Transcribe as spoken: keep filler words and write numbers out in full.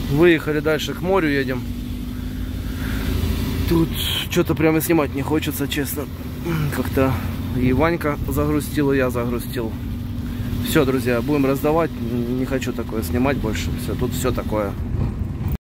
Выехали дальше к морю, едем. Тут что-то прямо снимать не хочется, честно. Как-то и Ванька загрустил, и я загрустил. Все, друзья, будем раздавать. Не хочу такое снимать больше. Все, тут все такое.